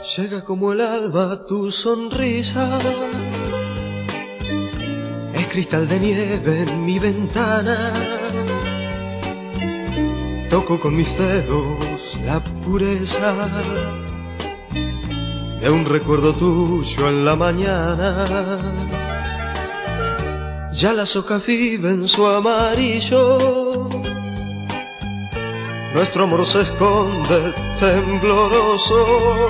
Llega como el alba tu sonrisa, es cristal de nieve en mi ventana. Toco con mis dedos la pureza de un recuerdo tuyo en la mañana. Ya las hojas viven su amarillo, nuestro amor se esconde tembloroso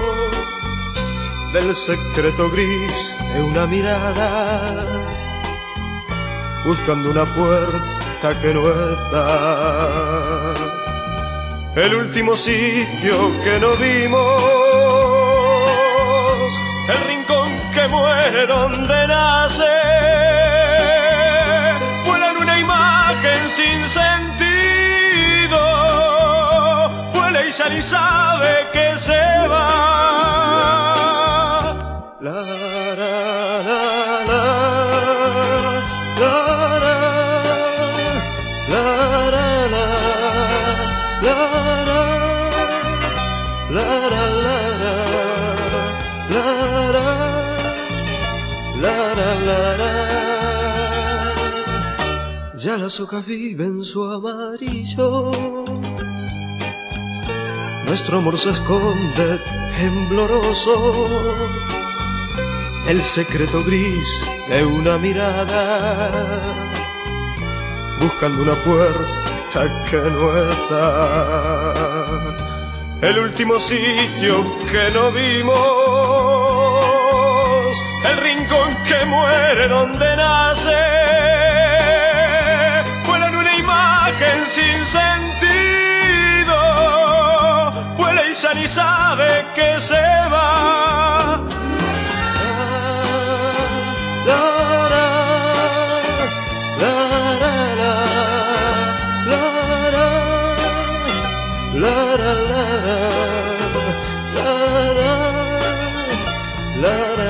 del secreto gris de una mirada, buscando una puerta que no está. El último sitio que no vimos, el rincón que muere donde nace, vuela en una imagen sin sentido, vuela y ya ni sabe que se va. La, la, la, la, la, la, la, la. Ya las hojas viven su amarillo, nuestro amor se esconde tembloroso, el secreto gris de una mirada, buscando una puerta que no está. El último sitio que no vimos, el rincón que muere donde nace, vuela en una imagen sin sentido, vuela y ya ni sabe que se va. La, la, la, la, la, la, la, la, la, la, la, la, la.